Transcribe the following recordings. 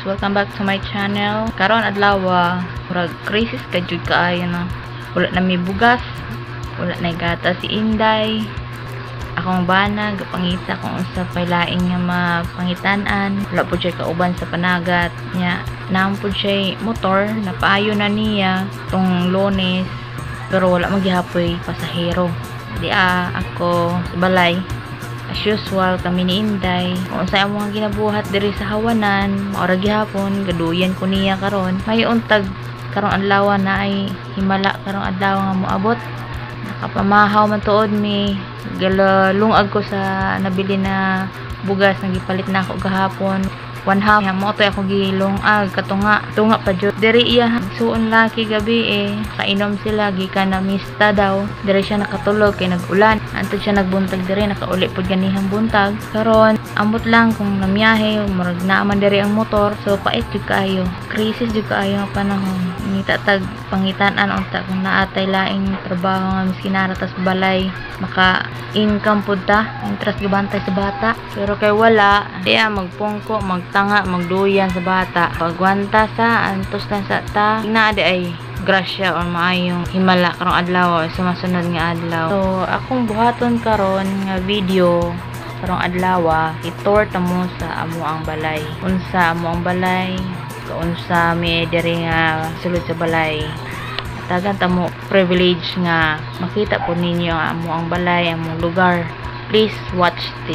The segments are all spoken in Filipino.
welcome back to my channel. Karon adlaw murag crisis ka jud kaayo na. Wala na may bugas, wala na gata si Inday. Akong bana gapangita kung unsa pay laing nga mapangitan-an. Wala po siya kauban sa panagat nya. Naam po siya motor napaayo na niya tong Lunes pero wala magyapoy pasahero. Di ako sa balay. As usual, kami ni Inday. Kung sa among ginabuhat diri sa Hawanan, maura gihapon, gaduyan ko niya karon. May untag karong adlaw na ay himala karong adlaw nga moabot. Nakapamahaw man tuod mi. Galungag ko sa nabili na bugas nga gipalit na ako gahapon. 1/2 mo to ako gilungag katunga pa jud diri iya suon laki gabi kainom sila gikan na mista daw diri siya nakatulog kay nag-ulan antud siya nagbuntag diri nakauli pud ganihang buntag karon ambot lang kung namiyahe murag naaman diri ang motor so pait jud kaayo crisis jud kaayo nga panahon nitatag pangitan-an unta kung naatay laing trabaho nga miskinara tas balay maka income pud ta interest gibantay sa bata pero kay wala diya magpungko tanga magduyan sa bata pagwanta sa antos lang sa ta inaadi ay grasya or maayong himala karong adlaw sa masunod nga adlaw so akong buhaton karon nga video karong adlaw itor ta mo sa amo ang balay unsa amo ang balay unsa mi diri nga sulod sa balay tagan ta mo privilege nga makita po ninyo ang amo ang balay among lugar please watch this.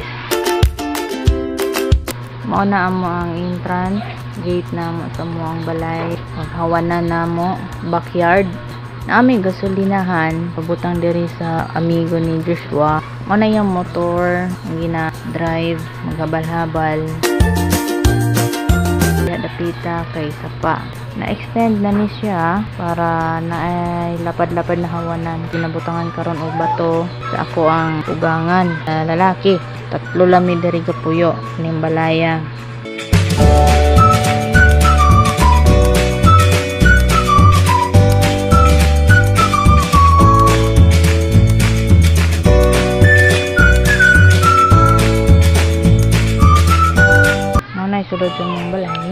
Mao na amo ang entrance gate na mo sa muang balay maghawanan na mo backyard na aming gasolinahan pabutang diri sa amigo ni Joshua mao na yung motor ang gina drive maghabal-habal dapita kay sapa na-extend na ni siya para na ay lapad-lapad na hawanan kinabutangan karon og bato sa ako ang ugangan lalaki tatlo lami diri kapuyo ning balaya mana sulod yung balay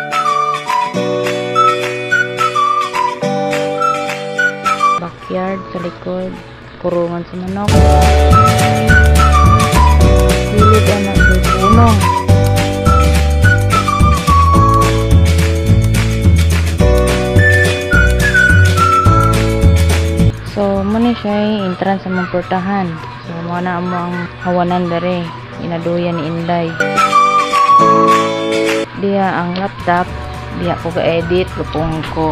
backyard sa likod kurungan sa manok silid anak sa punong so muna siya entrance sa mong portahan so muna mo ang hawanan dere inaduyan ni Inday dia ang laptop dia ko ga-edit lupong ko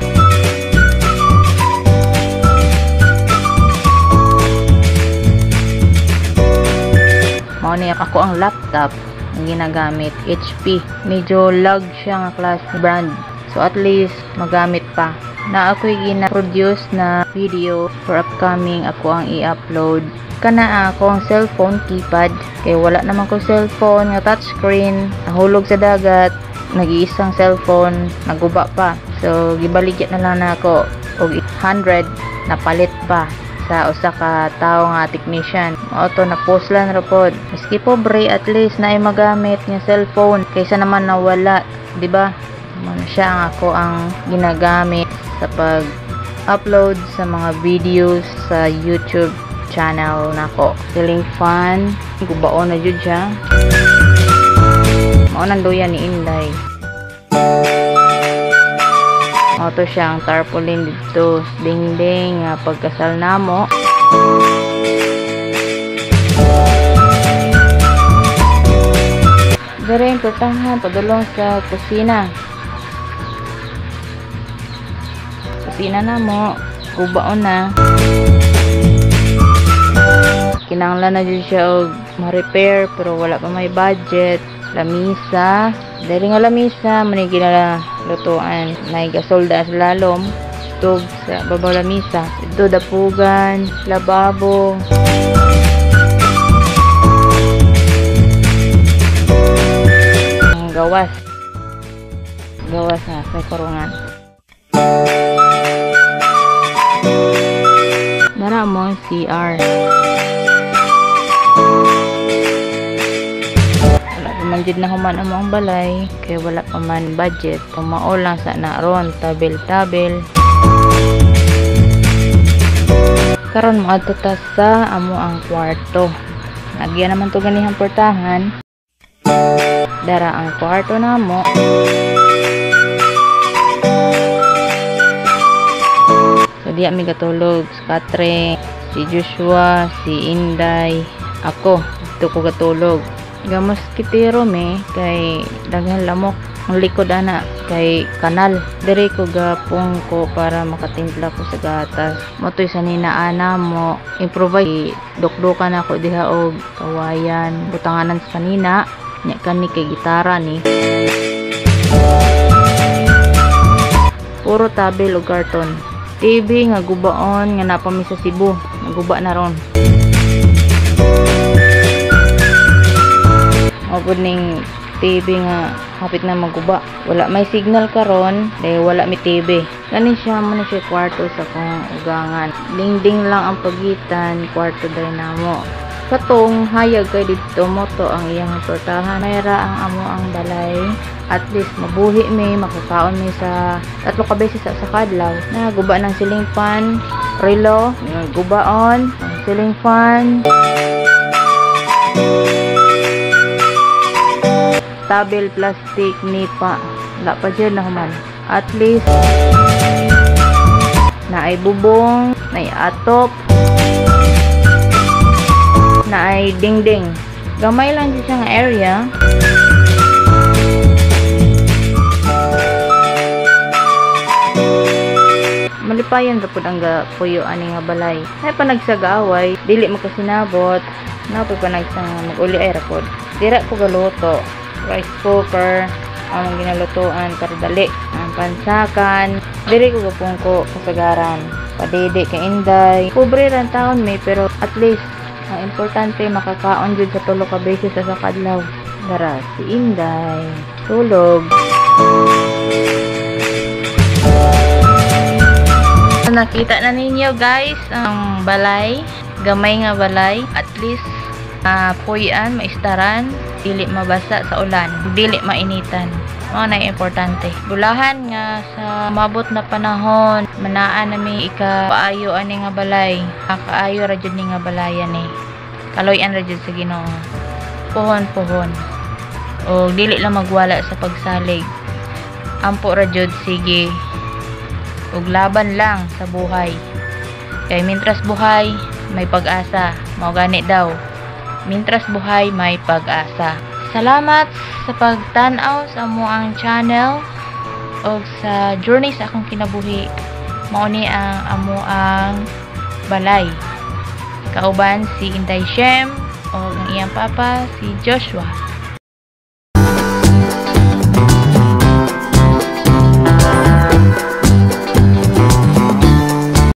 mao ni ako ang laptop ang ginagamit HP medyo lag siya nga class brand so at least magamit pa na ako'y gina-produce na video for upcoming ako ang i-upload kana ako ang cellphone keypad kay wala naman ko cellphone nga touchscreen nahulog sa dagat nag-iisang cellphone naguba pa so gibaligya na lang na ako og 100 napalit pa sa usa ka tawo nga technician auto na poslan ra pod miski pobre at least na ay magamit nga cellphone kaysa naman nawala di ba man siya ang ako ang ginagamit sa pag-upload sa mga videos sa YouTube channel nako feeling fun gubaon na jud siya mao nanduyan ni Inday auto siya ang tarpaulin dito dingding pagkasal namo very importante padulong sa kusina namo gubaon na kinahanglan na dyan siya og ma-repair pero wala pa may budget lamisa dahil nga lamisa manigi na lutuan may gasolda sa lalom stove sa babaw lamisa ito dapugan lababo ang gawas na sa kurungan dara mo CR man jud na human amo ang balay kay wala pa man budget. Pamao lang sa naron tabel-tabel. Karon moadto ta sa amo ang kwarto. Nagyan naman to ganihang portahan. Dara ang kwarto namo. So diya mi gatulog sa Katre, si Joshua, si Inday, ako dito ko gatulog. Gamos kitiro me kay daghan lamok ang likod ana kay kanal. Dire ko gapong ko para makatimpla ko sa gatas. Motoy sa ninaana mo improvise dokdokan ako diha og kawayan butanganan sa kanina nya kani kay gitara ni. Puro tabel ug karton. TV nga gubaon nga napami sa Cebu, naguba na ron. Mabod ning TV nga hapit na maguba. Wala may signal karon, dahil wala may TV. Ganin siya mo na siya kwarto sa kong ugangan. Dingding lang ang pagitan, kwarto dahil namo. Katong hayag kay dito moto ang iyang portahan. Mayra ang amo ang balay. At least mabuhi may makakaon may sa 3 ka beses sa kadlaw. Naguba ng ceiling fan, relo, gubaon, ceiling fan. Tabel, plastic, nipa. Wala pa dyan na human. At least, na ay bubong, na ay atop, na ay dingding. Gamay lang dyan siyang area. Malipayan ra pud ang puyo ani nga balay. Ay pa nagsagaaway, dili makasinabot. Napoy pa nagsang mag-uli ay ra pud. Dira ko galuto. Rice cooker ang ginalutuan para dali ang pansakan diri ko gapong ko kasagaran padede kay Inday pobre ran taon may pero at least ang importante makakaon jud sa 3 ka beses sa kadlaw. Dara si Inday tulog. Nakita na ninyo guys ang balay, gamay nga balay, at least puyan, maistaran, dili mabasa sa ulan, dili mainitan. Mao na importante. Bulahan nga sa mabot na panahon, manaan nami ikaayo ani nga balay. Kaayo ra jud ni nga balayan ni. Kaloy-an ra jud sa Ginoo. Pohon-pohon. O dili lang magwala sa pagsalig. Ampo ra jud sige. Ug laban lang sa buhay. Kay mintras buhay, may pag-asa. Mao gani daw. Mintras buhay may pag-asa. Salamat sa pagtan-aw sa amo ang channel o sa journey sa akong kinabuhi. Mao ni ang amo ang balay. Kauban si Inday Shem o ang iyang papa si Joshua.